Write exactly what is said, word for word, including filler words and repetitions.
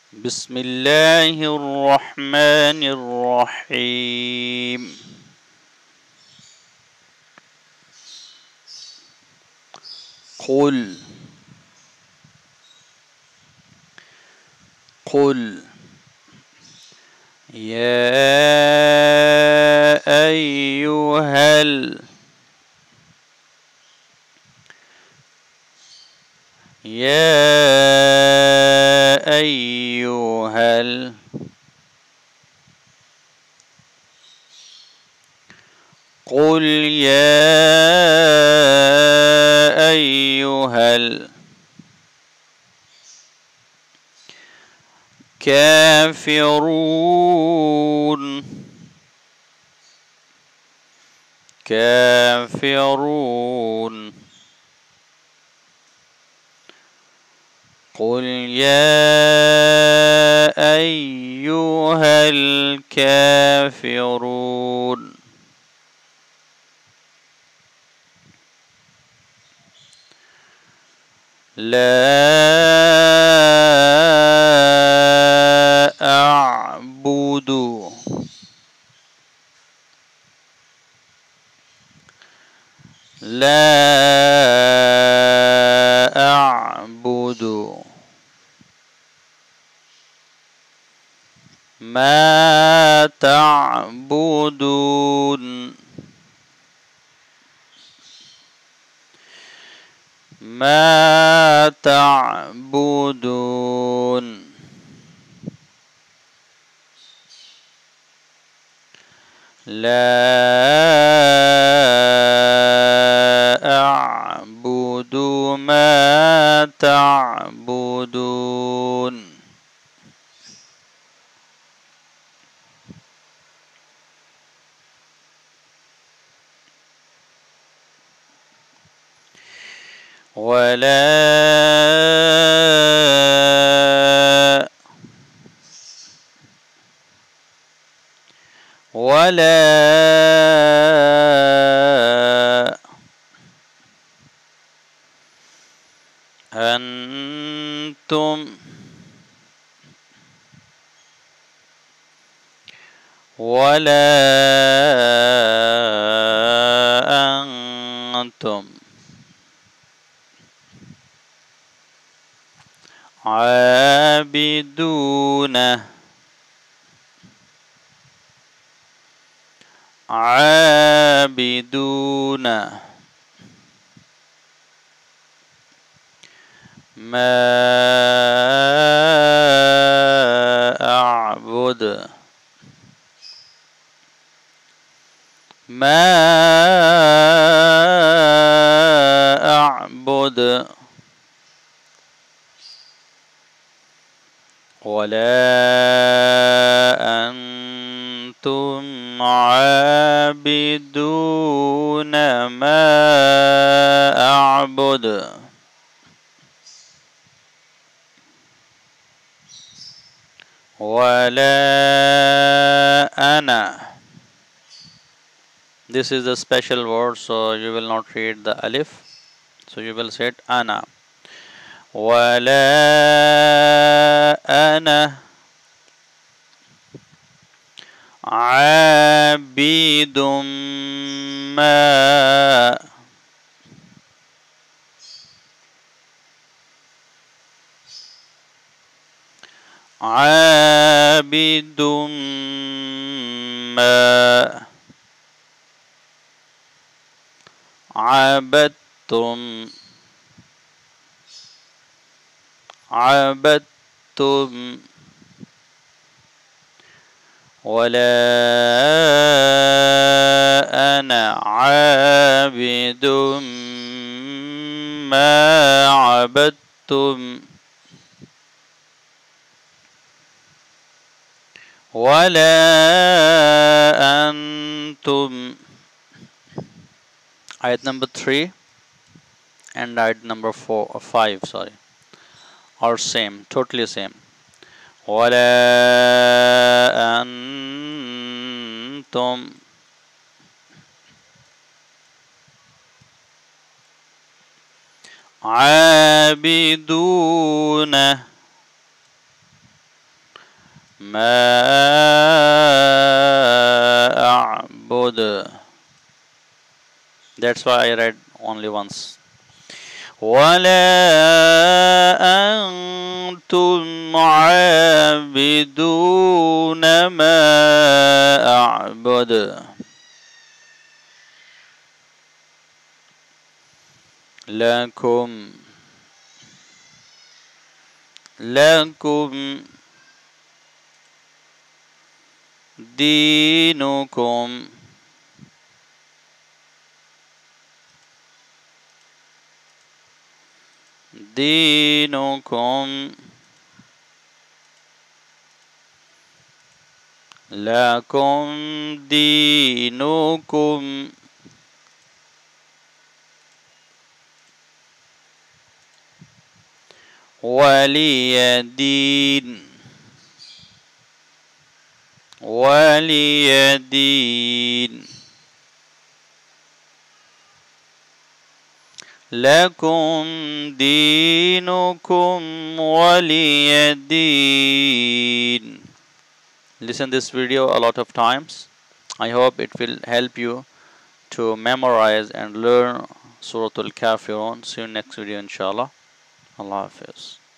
بسم الله الرحمن الرحيم قل قل يا أيها ال يا أيها ال قل يا أيها الكافرون كافرون قل يا أيها الكافرون لا أعبد لا أعبد ما تعبدون ما تعبدون لا أعبد ما تعبدون ولا ولا أنتم ولا أنتم عابدون عابدون ما أعبد ما أعبد ولا أنتم عابدون ما أعبد ولا أنا. This is a special word, so you will not read the alif, so you will say it أنا. ولا أنا عابد ما عابد ما عبدتم عبدتم ولا أنا عابد ما عبدتم ولا أنتم. Ayat number three and ayat number four or five, sorry, are same, totally same. ولا أنتم عابدون ما أعبد. That's why I read only once. ولا أنتم عابدون ما أعبد. لكم لكم دينكم دينكم لكم دينكم ولي دين ولي دين لكم دينكم ولي دين. Listen this video a lot of times. I hope it will help you to memorize and learn Surah Al-Kafirun. See you next video inshallah. Allah Hafiz.